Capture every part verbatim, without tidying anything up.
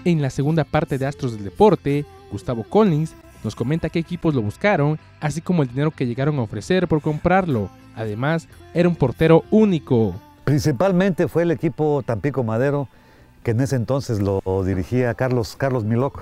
En la segunda parte de Astros del Deporte, Gustavo Collins nos comenta qué equipos lo buscaron, así como el dinero que llegaron a ofrecer por comprarlo. Además, era un portero único. Principalmente fue el equipo Tampico Madero, que en ese entonces lo dirigía Carlos, Carlos Milok.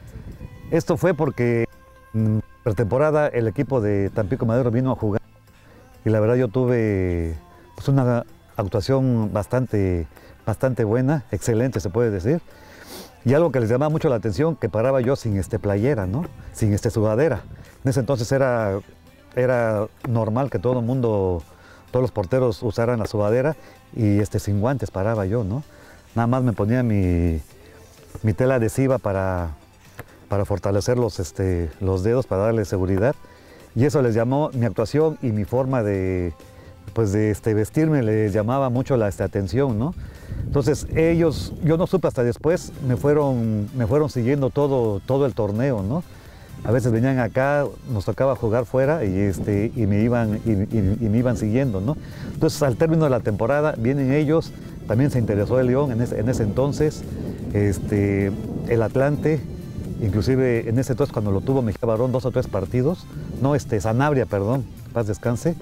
Esto fue porque en pretemporada el equipo de Tampico Madero vino a jugar y la verdad yo tuve pues, una actuación bastante, bastante buena, excelente se puede decir. Y algo que les llamaba mucho la atención, que paraba yo sin este playera, ¿no? Sin este sudadera. En ese entonces era, era normal que todo el mundo, todos los porteros usaran la sudadera y este, sin guantes paraba yo, ¿no? Nada más me ponía mi, mi tela adhesiva para, para fortalecer los, este, los dedos, para darle seguridad. Y eso les llamó mi actuación y mi forma de, pues de este, vestirme, les llamaba mucho la este, atención, ¿no? Entonces ellos, yo no supe hasta después, me fueron, me fueron siguiendo todo, todo el torneo, ¿no? A veces venían acá, nos tocaba jugar fuera y, este, y, me, iban, y, y, y me iban siguiendo, ¿no? Entonces al término de la temporada vienen ellos, también se interesó el León en ese, en ese entonces, este, el Atlante, inclusive en ese entonces cuando lo tuvo Mejía Barón, dos o tres partidos, no, este, Sanabria, perdón, paz descanse,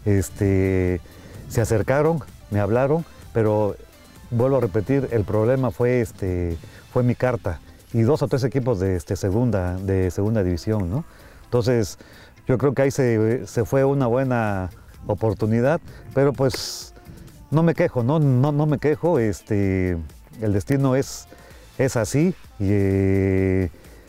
este, se acercaron, me hablaron, pero vuelvo a repetir, el problema fue, este, fue mi carta y dos o tres equipos de, este, segunda, de segunda división, ¿no? Entonces, yo creo que ahí se, se fue una buena oportunidad, pero pues no me quejo, no, no, no me quejo, este, el destino es, es así y, eh,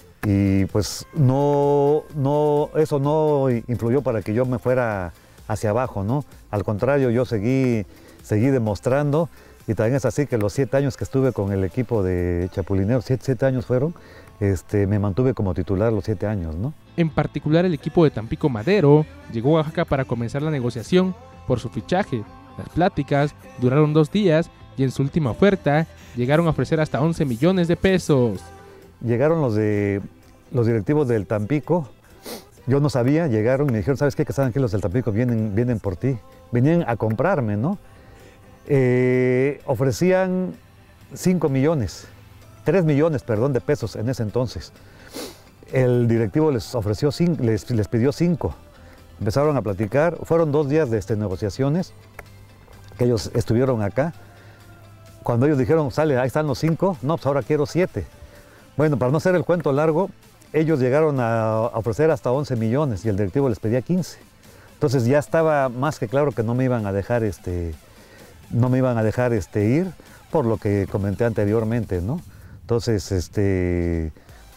y pues no, no, eso no influyó para que yo me fuera hacia abajo, ¿no? Al contrario, yo seguí, seguí demostrando. Y también es así que los siete años que estuve con el equipo de Chapulineros, siete, siete años fueron, este, me mantuve como titular los siete años, ¿no? En particular el equipo de Tampico Madero llegó a Oaxaca para comenzar la negociación por su fichaje. Las pláticas duraron dos días y en su última oferta llegaron a ofrecer hasta once millones de pesos. Llegaron los, de, los directivos del Tampico, yo no sabía, llegaron y me dijeron, ¿sabes qué? Que saben que los del Tampico vienen, vienen por ti, venían a comprarme, ¿no? Eh, ofrecían cinco millones, tres millones, perdón, de pesos en ese entonces. El directivo les ofreció cinco, les, les pidió cinco. Empezaron a platicar, fueron dos días de este, negociaciones, que ellos estuvieron acá. Cuando ellos dijeron, sale, ahí están los cinco, no, pues ahora quiero siete. Bueno, para no hacer el cuento largo, ellos llegaron a ofrecer hasta once millones y el directivo les pedía quince. Entonces ya estaba más que claro que no me iban a dejar este, no me iban a dejar este, ir, por lo que comenté anteriormente, ¿no? Entonces, este,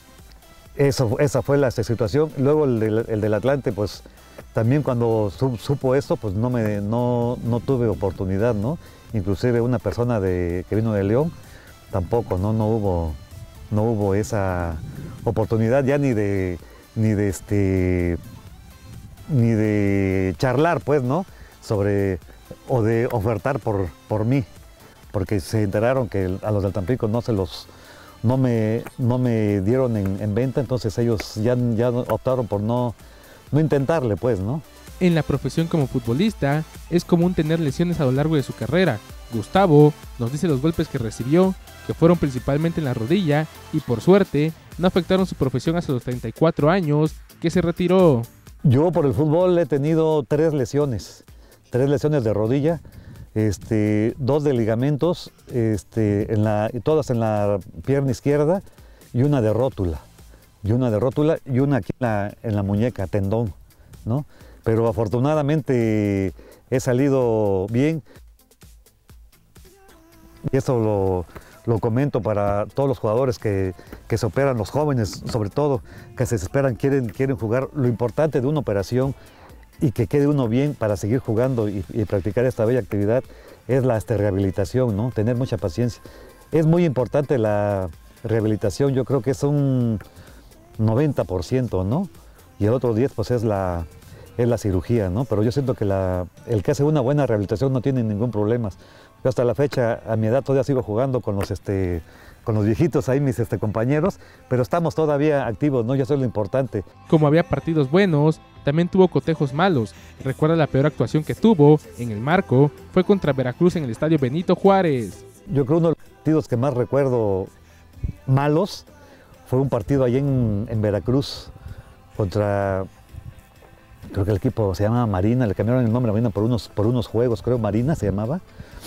eso, esa fue la situación. Luego el del, el del Atlante, pues, también cuando su, supo esto, pues no, me, no, no tuve oportunidad, ¿no? Inclusive una persona de, que vino de León, tampoco, ¿no? No hubo, no hubo esa oportunidad ya ni de, ni de, este, ni de charlar, pues, ¿no? Sobre... o de ofertar por, por mí, porque se enteraron que a los del Tampico no, se los, no, me, no me dieron en, en venta, entonces ellos ya, ya optaron por no, no intentarle, pues, ¿no? En la profesión como futbolista, es común tener lesiones a lo largo de su carrera. Gustavo nos dice los golpes que recibió, que fueron principalmente en la rodilla, y por suerte, no afectaron su profesión hasta los treinta y cuatro años, que se retiró. Yo por el fútbol he tenido tres lesiones. Tres lesiones de rodilla, este, dos de ligamentos, este, en la, todas en la pierna izquierda y una de rótula, y una de rótula y una aquí en la, en la muñeca, tendón, ¿no? Pero afortunadamente he salido bien y eso lo, lo comento para todos los jugadores que, que se operan, los jóvenes sobre todo, que se esperan, quieren, quieren jugar. Lo importante de una operación y que quede uno bien para seguir jugando y, y practicar esta bella actividad es la este, rehabilitación, ¿no? Tener mucha paciencia. Es muy importante la rehabilitación, yo creo que es un noventa por ciento, ¿no? Y el otro diez por ciento pues es la, es la cirugía, ¿no? Pero yo siento que la, el que hace una buena rehabilitación no tiene ningún problema. Yo hasta la fecha, a mi edad, todavía sigo jugando con los, este, con los viejitos ahí, mis este, compañeros, pero estamos todavía activos, ¿no? Y eso es lo importante. Como había partidos buenos, también tuvo cotejos malos. Recuerda la peor actuación que tuvo en el marco fue contra Veracruz en el estadio Benito Juárez. Yo creo que uno de los partidos que más recuerdo malos fue un partido allí en, en Veracruz contra, creo que el equipo se llamaba Marina, le cambiaron el nombre a Marina por unos, por unos juegos, creo Marina se llamaba.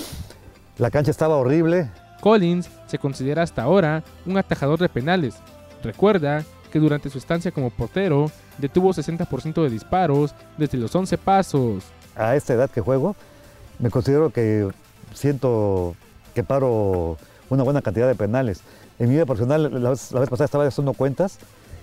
La cancha estaba horrible. Collins se considera hasta ahora un atajador de penales. Recuerda que durante su estancia como portero detuvo sesenta por ciento de disparos desde los once pasos. A esta edad que juego, me considero que siento que paro una buena cantidad de penales. En mi vida profesional, la vez, la vez pasada estaba haciendo cuentas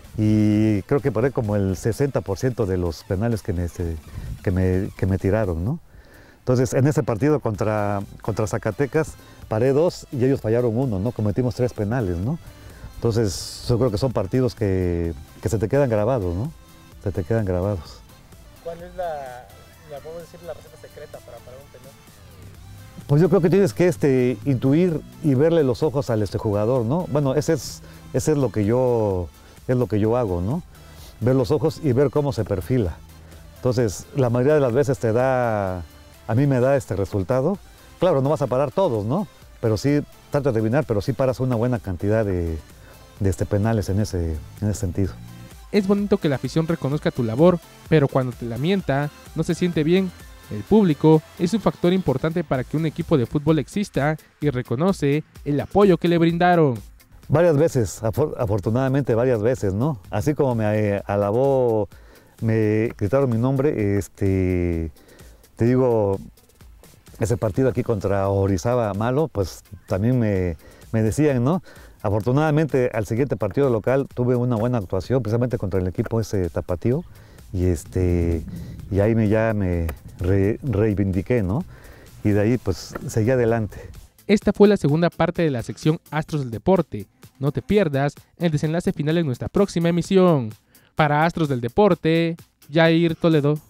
y creo que paré como el sesenta por ciento de los penales que me, que me, que me tiraron, ¿no? Entonces, en ese partido contra, contra Zacatecas, paré dos y ellos fallaron uno, ¿no? Cometimos tres penales, ¿no? Entonces, yo creo que son partidos que, que se te quedan grabados, ¿no? Se te quedan grabados. ¿Cuál es la, la, podemos decir, la receta secreta para parar un penal? Pues yo creo que tienes que este, intuir y verle los ojos al este jugador, ¿no? Bueno, ese es, ese es lo que yo, es lo que yo hago, ¿no? Ver los ojos y ver cómo se perfila. Entonces, la mayoría de las veces te da, a mí me da este resultado. Claro, no vas a parar todos, ¿no? Pero sí, trata de adivinar, pero sí paras una buena cantidad de, de este penales en ese, en ese sentido. Es bonito que la afición reconozca tu labor, pero cuando te lamenta, no se siente bien. El público es un factor importante para que un equipo de fútbol exista y reconoce el apoyo que le brindaron. Varias veces, afortunadamente varias veces, ¿no? Así como me alabó, me gritaron mi nombre, este, te digo, ese partido aquí contra Orizaba malo, pues también me, me decían, ¿no? Afortunadamente al siguiente partido local tuve una buena actuación, precisamente contra el equipo ese tapatío, y, este, y ahí me, ya me re, reivindiqué, ¿no? Y de ahí pues seguí adelante. Esta fue la segunda parte de la sección Astros del Deporte. No te pierdas el desenlace final en nuestra próxima emisión. Para Astros del Deporte, Jair Toledo.